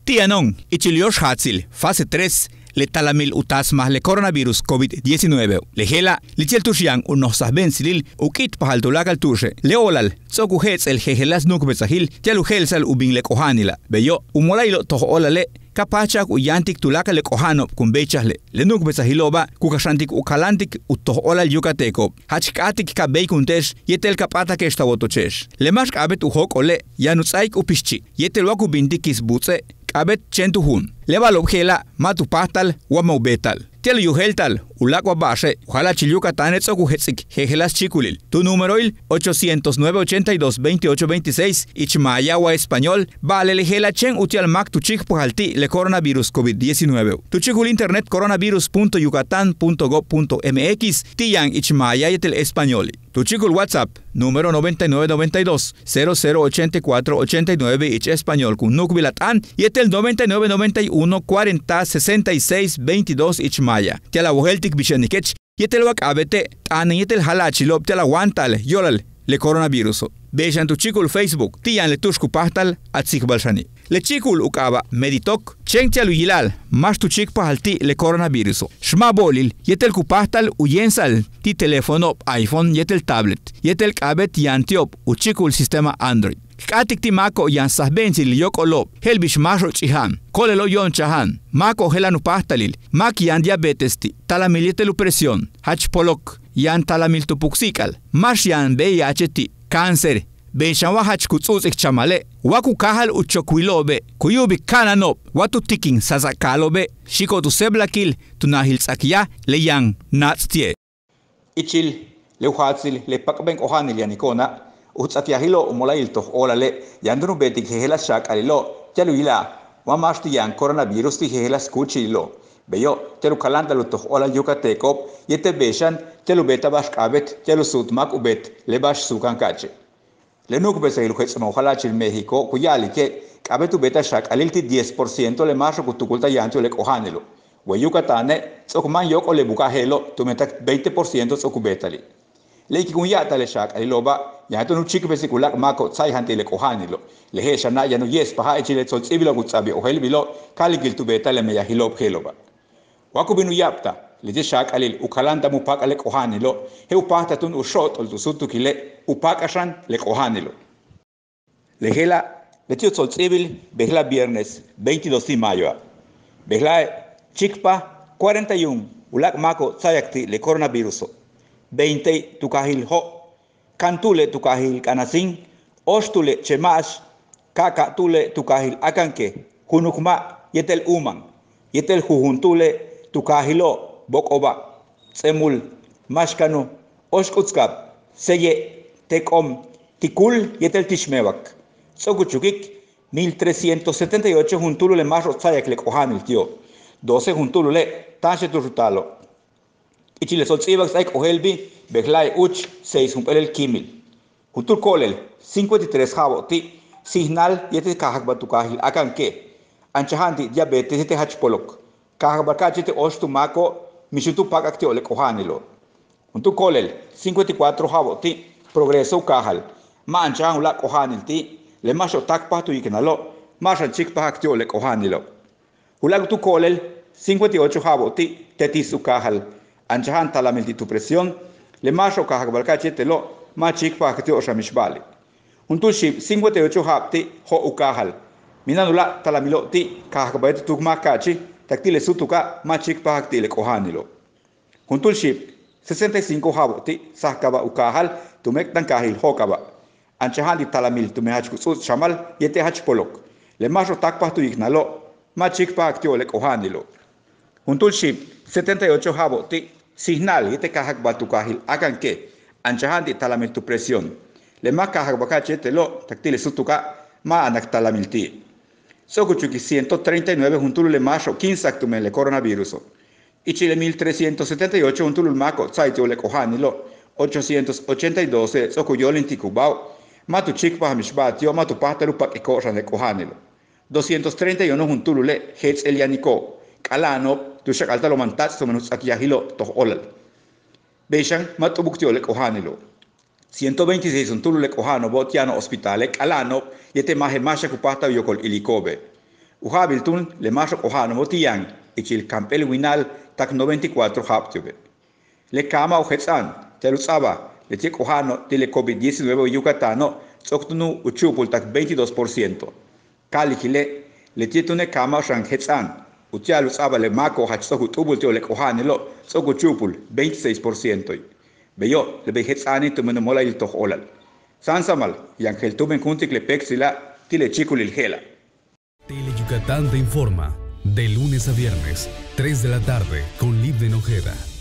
Tianon, Ichiliosh Hatzil, fase 3, le talamil utasma le coronavirus COVID-19. Le hela, le tushiang unosah bensilil, ukit pahal tulakal tushe. Le olal, tsokuhets el hehelas nukbetsahil, tialuhelsal ubing le kohanila. Beyo, umolailo toho olale, kapachak uyantik tulaka le kohano kumbechle. Le nukbetsahiloba, kukashantik ukalantik utoh olal yucateco. Hachkatik kabei kuntesh, yetel kapata que estawotochesh. Le mask abet uhok ole, yanutsaik upischi, yetel wakubindikis butse. Abet chentuhun. Leva lobjela, matu pastal, wamaubetal. Tiel yuheltal, ulakwa bashe, ojalá chiluca tanetzo kuhetsik, hegelas chiculil. Tu númeroil 809-82-28-26, Ichmayawa español, vale lejela chen utial mak tu chik pujalti le coronavirus COVID-19. Tu chikul internet coronavirus.yucatan.gov.mx, tiyan Ichmayayetel español. Tu chikul WhatsApp, número 9992-008489 ich español kun nukbilatan, yetel 9991-40-66-22 Ichmaya. Tiala woheltik bishenikech, yetel wak abete, tan yetel halachilob tiala wantal, yolal, le coronavirus. Bejan tu chikul Facebook, tiyan le tushku pahtal, atsik balshani. Le chikul ukaba, meditok, chen tialu yilal, mas tu chik pahalti le coronavirus. Shma bolil, yetel kupahtal uyensal, ti telefono iPhone yetel tablet, yetel kabet yantiop, uchikul sistema Android. Katik ti mako yan sahbensil yok olop, helbish masho chihan, kolelo yon chahan, mako helanu pahtalil, mak yan diabetes ti, talamilietelu presión, hach polok, yan talamil tupuksikal, mas yan VIH ti, cáncer, Benchawa hach kutsuzik chamale, waku kahal uchokuilobe, kuyubi kananop, watu tiking sazakalobe, shiko tu seblakil, tunahil tsakia, leyang natstie. Ichil, leuhatzil, le pakben ohanil yanikona, utsatiahilo umolailto olale, yandru betik hehelas shak alilo, tialuila, wamashti yan coronavirus ti hehelas kuchilo. Beyo, telu kalanda lutoh ola yucateco, yete beshan, telu beta bash kabet, telu sutmak ubet, lebash sukan kache. Le nukbese il juez mojalachil México, kuyali que kabetu beta shak alilti 10% le masho kutukulta yancho le kohanelo. We Yucatane, tsokman yok o le bukahelo, tu metak 20% tsokubetali. Le kikuyata le shak aliloba, yanto nu chikbese kulak mako tsaihanti le kohanelo. Le heshana yanu yes paha echile tsotsibilo kutsabi o helbilo, kaligil tu beta le meyahilob heloba. Wakubinu yapta, le shak alil ukalanta mupak ale kohanelo, he upahta tun ushot ol tusutu kile upakashan le kohanelo. Le hela, le tío tsotsibil, behla viernes 22 de mayo. Behla chikpa 41, ulak mako tsayakti le coronavirus. 20 tukahil ho, kantule tukahil kanasin, ostule chemash, kaka tule tukahil akanke, hunukma yetel uman, yetel jujuntule tukahilo bokoba, tsemul, mashkanu, oshkutskab, seye, tekom, tikul yetel tishmewak. Sokuchukik 1378 juntulu le masro tsayak le kohanil tío. 12 juntulu le tanshe turutalo. Ichile sotsibak saik ohelbi, behlai uch 6 jumpelel kimil. Juntul kolel 53 jabo ti, signal yete kahakba tukahil akanke. Anchahanti diabetes yete hachpolok. Kahakbarkachete oshtu mako, mishutu pakakti ole kohanilo. Juntul kolel 54 jabo ti, progreso kahal. Ma anchahan ula kohanil ti, le masho takpa tu ikenalo, mashan chikpa hakti ole kohanilo. Ulag tu kolel 58 jabo ti, tetisu kahal. Anchahan talamilti tu presión, le masho kahakbarkachete lo, ma chikpa hakti o shamishbali. Juntul ship 58 jabti ho ukahal. Minanula talamilo ti, kahakbarkachete tukmakachi, taktile sutuka ma chikpa hakti le kohanilo. Juntul ship 65 jabo ti, sahkaba ukahal, tumek tan kahil hokaba. Anchahan di talamil tumehach kusut shamal yete hach polok. Le masho takpa tu ignalo, ma chikpa hakti le kohanilo. Juntul ship 78 jabo ti, signal yete kahak batukahil akanke. Anchahan di talamil tu presión. Le ma kahak bakachete lo, taktile sutuka ma anak talamil ti. Sokuchuki 139 juntul le masho 15 tume le coronavirus. Ichile 1378 juntul mako tsaitio le kohanilo. 882 sokuyolin tikubao. Matu chikpa hamishbatio matu pahtaru pak ikoshan le kohanilo. 231 juntulu le hets elianiko. Kalano tu shakalta lo mantats to menus akiahilo toh olal. Beshan matu buktio le kohanilo. 126 juntulu le kohano botiano hospitale kalano yete mahe masha kupahta yokol ilikobe. Ujabiltun le masok ohano motiyan, ichil campel winal tak 94 haptube. Le kama ujetsan, telusaba, le tiek ohano tile COVID-19 Yucatano, tsoktunu uchupul tak 22%. Kalikile, le tietune kama shan hetsan, utialusaba le mako hachsoku tubul teo le ohanelo, tsokuchupul 26%. Beyo, le bejetsani tumenumola il toch olal. Sansamal, Yangel tumen kuntik le pexila, tile chikulil gela. Tele Yucatán te informa, de lunes a viernes, 3 de la tarde, con Libden Ojeda.